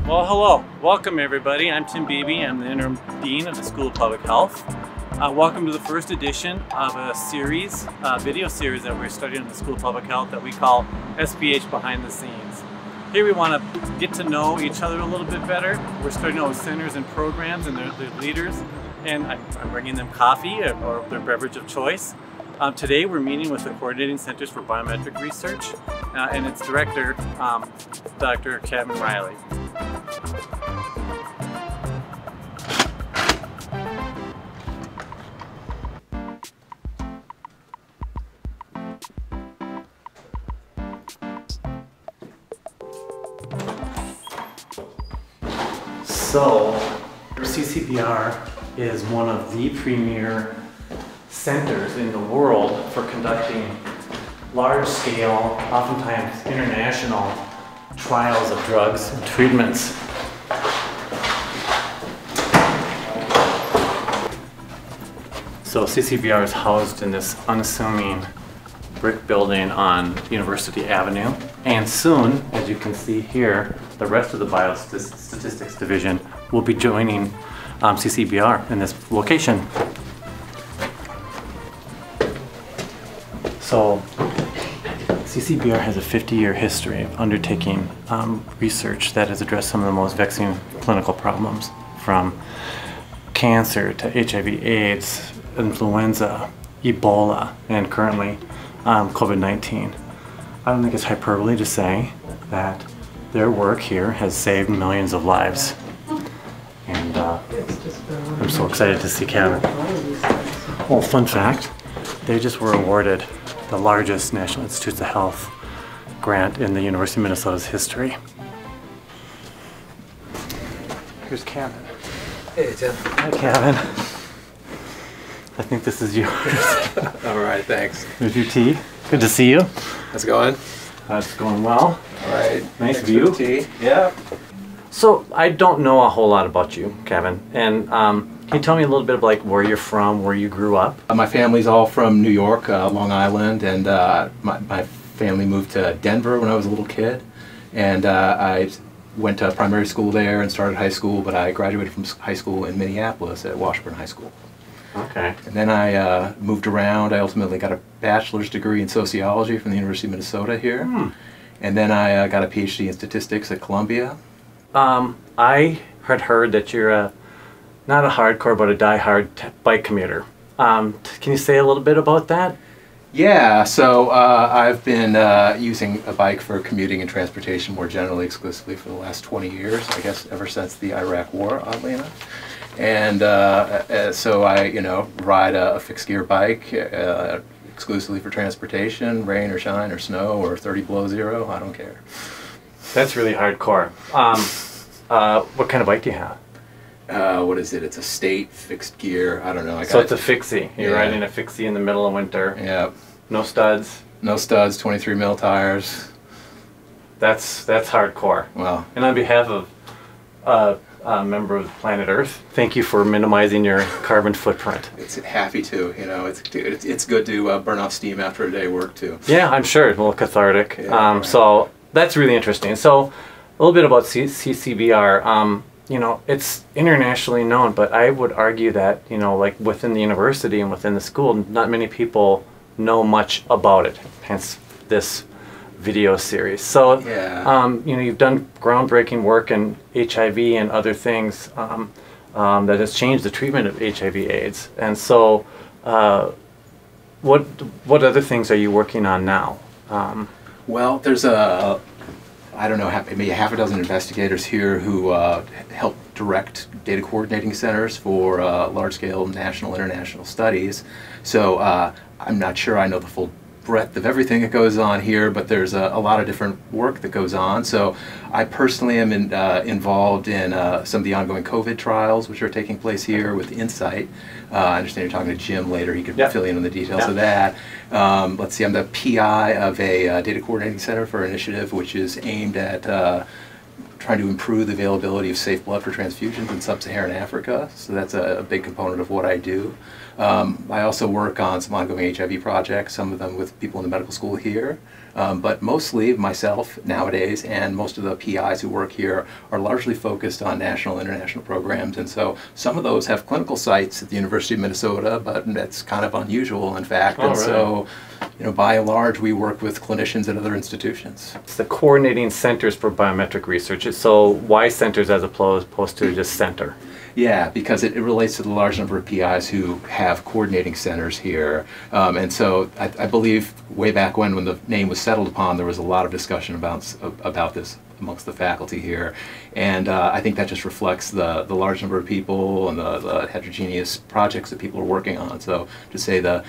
Well, hello. Welcome everybody. I'm Tim Beebe. I'm the Interim Dean of the School of Public Health. Welcome to the first edition of a series, video series that we're studying in the School of Public Health that we call SPH Behind the Scenes. Here we want to get to know each other a little bit better. We're starting out with centers and programs and their leaders, and I'm bringing them coffee or their beverage of choice. Today we're meeting with the Coordinating Centers for Biometric Research and its director, Dr. Kevin Riley. So, CCBR is one of the premier centers in the world for conducting large-scale, oftentimes international trials of drugs and treatments. So CCBR is housed in this unassuming brick building on University Avenue, and soon, as you can see here, the rest of the Biostatistics Division will be joining CCBR in this location. So CCBR has a 50-year history of undertaking research that has addressed some of the most vexing clinical problems, from cancer to HIV/AIDS, influenza, Ebola, and currently COVID-19. I don't think it's hyperbole to say that their work here has saved millions of lives. And I'm so excited to see Kevin. Well, fun fact, they just were awarded the largest National Institutes of Health grant in the University of Minnesota's history. Here's Kevin. Hey, Tim. Hi, Kevin. I think this is yours. All right, thanks. Here's your tea. Good to see you. How's it going? It's going well. All right. Nice Thanks view. for the tea. Yeah. So I don't know a whole lot about you, Kevin, and can you tell me a little bit of like where you're from, where you grew up? My family's all from New York, Long Island, and my family moved to Denver when I was a little kid, and I went to primary school there and started high school, but I graduated from high school in Minneapolis at Washburn High School. Okay. And then I moved around. I ultimately got a bachelor's degree in sociology from the University of Minnesota here. And then I got a PhD in statistics at Columbia. I had heard that you're not a hardcore, but a die-hard bike commuter. Can you say a little bit about that? Yeah, so I've been using a bike for commuting and transportation more generally, exclusively for the last 20 years, I guess ever since the Iraq War, oddly enough. And so I, ride a fixed gear bike exclusively for transportation, rain or shine or snow or 30 below zero, I don't care. That's really hardcore. What kind of bike do you have? What is it? It's a state fixed gear. I don't know. So it's a fixie. You're riding a fixie in the middle of winter. Yeah. No studs. No studs. 23 mil tires. That's hardcore. Well. And on behalf of a member of planet Earth, thank you for minimizing your carbon footprint. It's happy to. It's good to burn off steam after a day of work too. Yeah, I'm sure. A little cathartic. Yeah, right. So that's really interesting. So a little bit about CCBR. It's internationally known, but I would argue that, like within the university and within the school, not many people know much about it, hence this video series. So, yeah. You've done groundbreaking work in HIV and other things that has changed the treatment of HIV/AIDS. And so, what other things are you working on now? Well, there's I don't know, maybe half a dozen investigators here who help direct data coordinating centers for large-scale national, international studies. So I'm not sure I know the full breadth of everything that goes on here, but there's a lot of different work that goes on. So I personally am involved in some of the ongoing COVID trials, which are taking place here with Insight. I understand you're talking to Jim later. He could fill you in on the details of that. Let's see, I'm the PI of a data coordinating center for an initiative which is aimed at trying to improve the availability of safe blood for transfusions in sub-Saharan Africa. So that's a big component of what I do. I also work on some ongoing HIV projects, some of them with people in the medical school here. But mostly myself nowadays and most of the PIs who work here are largely focused on national and international programs. And so some of those have clinical sites at the University of Minnesota, but that's kind of unusual, in fact. Oh, and really? so, by and large, we work with clinicians at other institutions. It's the Coordinating Centers for Biometric Research. So why centers as opposed to just center? Yeah, because it relates to the large number of PIs who have coordinating centers here. And so I believe way back when the name was settled upon, there was a lot of discussion about this amongst the faculty here. And I think that just reflects the large number of people and the heterogeneous projects that people are working on. So to say the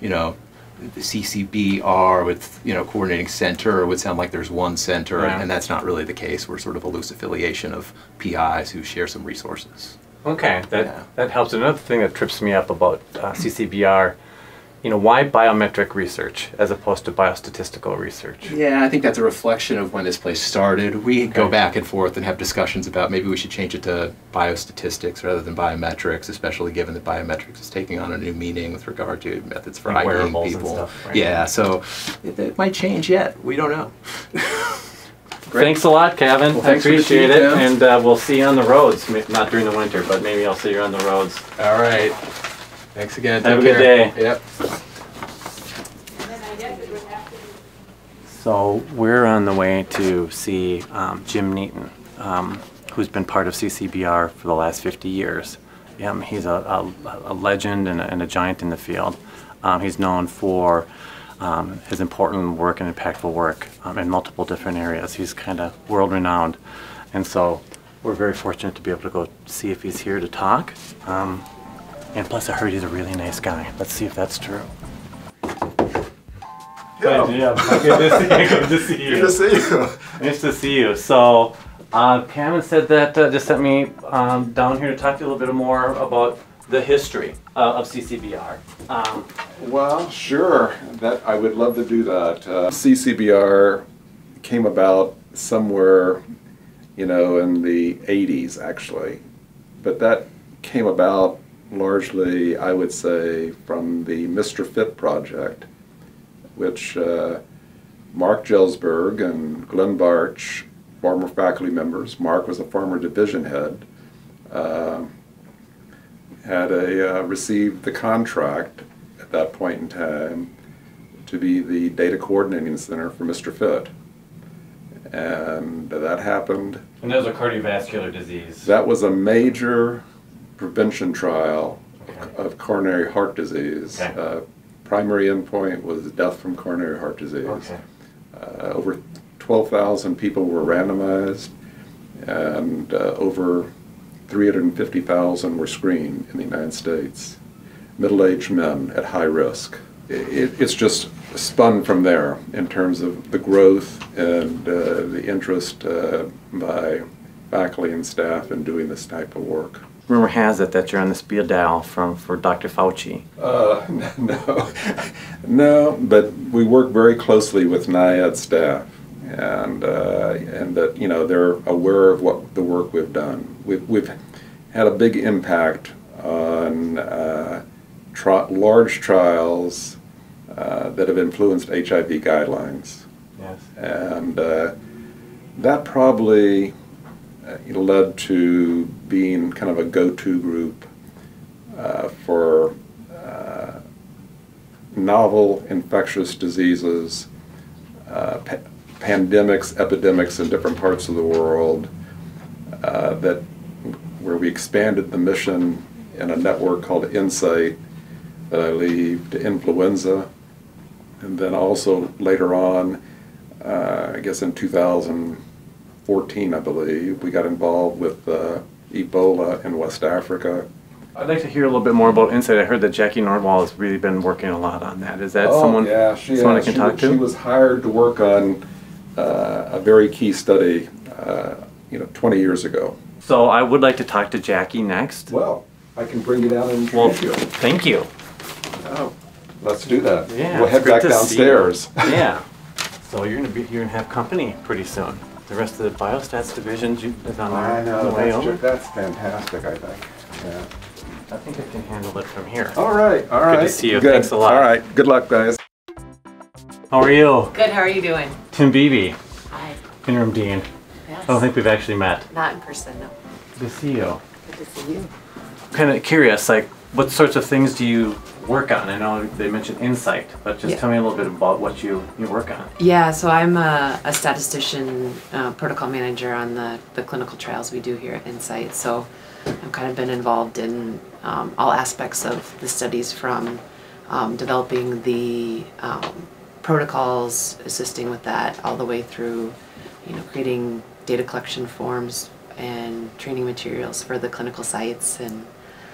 CCBR with coordinating center would sound like there's one center, Yeah. and that's not really the case. We're sort of a loose affiliation of PIs who share some resources. Okay, Yeah. that helps. Another thing that trips me up about CCBR, why biometric research as opposed to biostatistical research? Yeah, I think that's a reflection of when this place started. We go Okay. back and forth and have discussions about maybe we should change it to biostatistics rather than biometrics, especially given that biometrics is taking on a new meaning with regard to methods for Like IDing wearables and people. stuff, right? Yeah, so it might change yet. We don't know. Thanks a lot, Kevin. Well, I thanks for the appreciate it, details. and we'll see you on the roads. Not during the winter, but maybe I'll see you on the roads. All right. Thanks again. Have Take a good care. day. Yep. So we're on the way to see Jim Neaton, who's been part of CCBR for the last 50 years. He's a legend and a giant in the field. He's known for his important work and impactful work in multiple different areas. He's kind of world-renowned, and so we're very fortunate to be able to go see if he's here to talk. And plus, I heard he's a really nice guy. Let's see if that's true. Yeah. Good to see you. Good to see you. Good to see you. Nice to see you. So, Kevin said that just sent me down here to talk to you a little bit more about the history of CCBR. Well, sure. That I would love to do that. CCBR came about somewhere, in the 80s, actually. But that came about largely, I would say, from the Mr. Fit project, which Mark Gelsberg and Glenn Barch, former faculty members, Mark was a former division head, had received the contract at that point in time to be the data coordinating center for Mr. Fit. And that happened. And that was a cardiovascular disease. That was a major prevention trial Okay. of coronary heart disease. Okay. Primary endpoint was death from coronary heart disease. Okay. Over 12,000 people were randomized, and over 350,000 were screened in the United States. Middle-aged men at high risk. It's just spun from there in terms of the growth and the interest by faculty and staff in doing this type of work. Rumor has it that you're on the speed dial for Dr. Fauci. No, but we work very closely with NIAID staff, and that they're aware of what the work we've done. We've had a big impact on large trials that have influenced HIV guidelines, Yes. and that probably led to being kind of a go-to group for novel infectious diseases, pandemics, epidemics in different parts of the world, where we expanded the mission in a network called Insight that I lead to influenza, and then also later on, I guess in 2014, I believe, we got involved with Ebola in West Africa. I'd like to hear a little bit more about Insight. I heard that Jackie Nordwall has really been working a lot on that. Is that someone I can talk to? She was hired to work on a very key study, 20 years ago. So I would like to talk to Jackie next. Well, I can bring you down and Well, introduce you. thank you. Oh, let's do that. Yeah, we'll it's head good back to see downstairs. you. Yeah. So you're gonna have company pretty soon. The rest of the biostats division is on I know, the way over. that's fantastic, I think. Yeah. I think I can handle it from here. All right, all right. Good to see you. Good. Thanks a lot. All right, good luck, guys. How are you? Good, how are you doing? Tim Beebe, Hi. interim dean. Yes. I don't think we've actually met. Not in person, no. Good to see you. Good to see you. I'm kind of curious, like, what sorts of things do you work on? I know they mentioned insight, but just tell me a little bit about what you work on. Yeah, so I'm a statistician, protocol manager on the clinical trials we do here at Insight. So I've kind of been involved in all aspects of the studies, from developing the protocols, assisting with that, all the way through, creating data collection forms and training materials for the clinical sites, and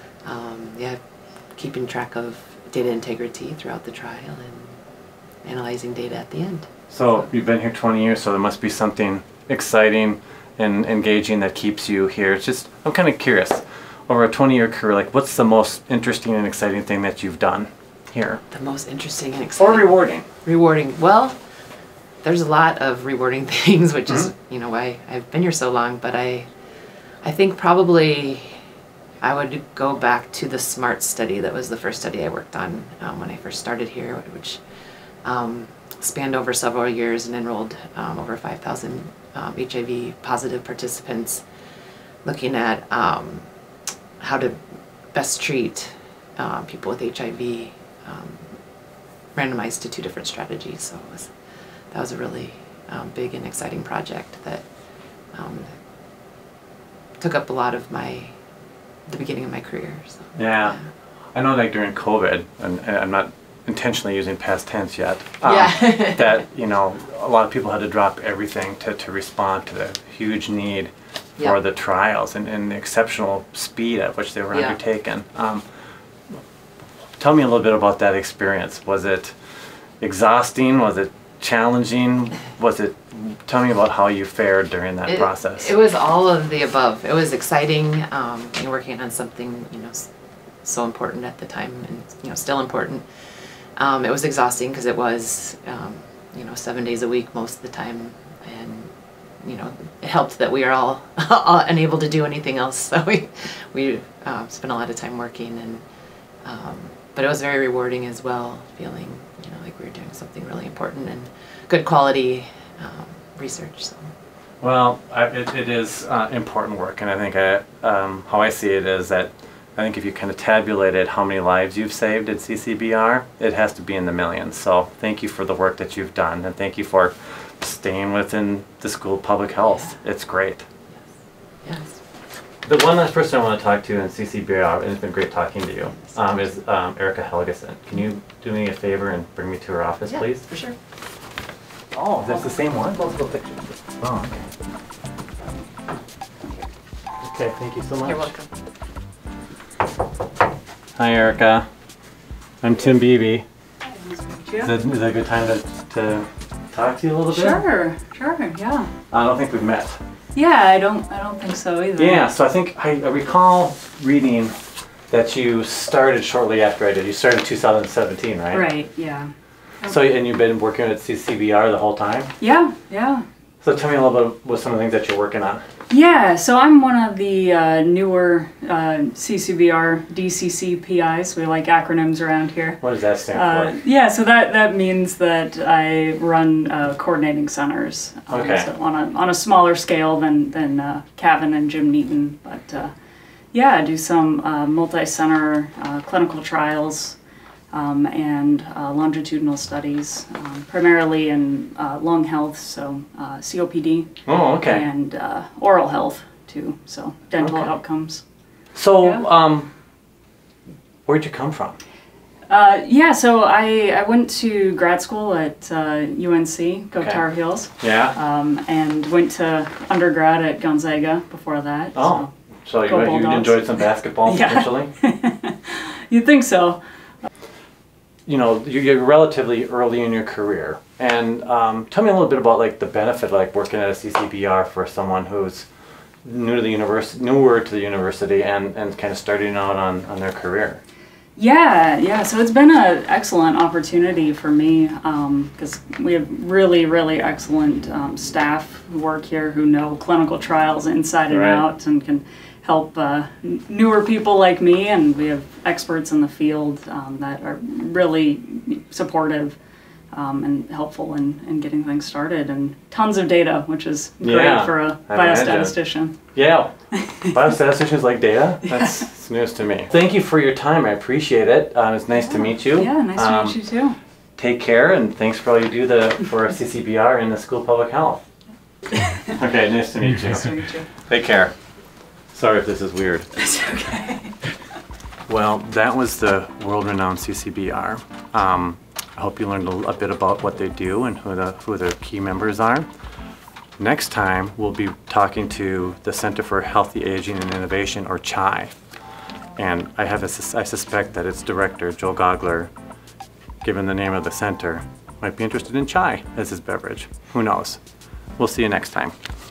keeping track of data integrity throughout the trial and analyzing data at the end. So you've been here 20 years, so there must be something exciting and engaging that keeps you here. It's just, I'm kind of curious, over a 20-year career, like, what's the most interesting and exciting thing that you've done here? The most interesting and exciting. Or rewarding. Rewarding. Well, there's a lot of rewarding things, which is, why I've been here so long, but I think probably I would go back to the SMART study. That was the first study I worked on when I first started here, which spanned over several years and enrolled over 5,000 HIV positive participants, looking at how to best treat people with HIV, randomized to 2 different strategies. So that was a really big and exciting project that took up a lot of the beginning of my career. So, yeah. I know, like, during COVID, and I'm not intentionally using past tense yet, that, a lot of people had to drop everything to respond to the huge need for the trials and the exceptional speed at which they were undertaken. Tell me a little bit about that experience. Was it exhausting? Was it challenging? Tell me about how you fared during that process. It was all of the above. It was exciting, working on something, so important at the time, and, still important. It was exhausting because it was, 7 days a week most of the time, and, it helped that we are all unable to do anything else, so we spent a lot of time working, and but it was very rewarding as well, feeling, like we were doing something really important and good quality research. So. Well, it is important work, and I think how I see it is that I think if you kind of tabulated how many lives you've saved at CCBR, it has to be in the millions. So thank you for the work that you've done, and thank you for staying within the School of Public Health. It's great. Yes. The one last person I want to talk to in CCBR, and it's been great talking to you, is Erica Helgeson. Can you do me a favor and bring me to her office, please? For sure. Oh, that's the same one? Multiple pictures. Oh, okay. Okay, thank you so much. You're welcome. Hi, Erica. I'm Tim Beebe. Nice to meet you. Is that a good time to talk to you a little bit? Sure, yeah. I don't think we've met. Yeah, I don't think so either. Yeah, so I think I recall reading that you started shortly after I did. You started in 2017, right? Right, yeah. So, and you've been working at CCBR the whole time? Yeah. So tell me a little bit what some of the things that you're working on. Yeah, so I'm one of the newer CCBR DCC PIs. We like acronyms around here. What does that stand for? Yeah, so that means that I run coordinating centers. Okay. So on a smaller scale than Kevin and Jim Neaton, but yeah, I do some multi-center clinical trials and longitudinal studies, primarily in lung health, so COPD. Oh, okay. And oral health too, so dental outcomes. So, where'd you come from? Yeah, so I went to grad school at UNC, go Tar Heels. Yeah. And went to undergrad at Gonzaga before that. Oh, so you enjoyed some basketball potentially? You'd think so. You're relatively early in your career, and tell me a little bit about, like, the benefit, like, working at a CCBR for someone who's newer to the university and kind of starting out on their career. Yeah, so it's been an excellent opportunity for me because we have really, really excellent staff who work here who know clinical trials inside and out and can help newer people like me, and we have experts in the field that are really supportive and helpful in getting things started, and tons of data, which is great Yeah, for a I imagine. biostatistician. Yeah, biostatisticians like data? That's news to me. Thank you for your time, I appreciate it. It's nice to meet you. Yeah, nice to meet you too. Take care, and thanks for all you do for CCBR and the School of Public Health. Okay, nice to meet you. Nice to meet you. Take care. Sorry if this is weird. It's okay. Well, that was the world-renowned CCBR. I hope you learned a bit about what they do and who the key members are. Next time, we'll be talking to the Center for Healthy Aging and Innovation, or CHI. And I suspect that its director, Joel Gogler, given the name of the center, might be interested in chai as his beverage. Who knows? We'll see you next time.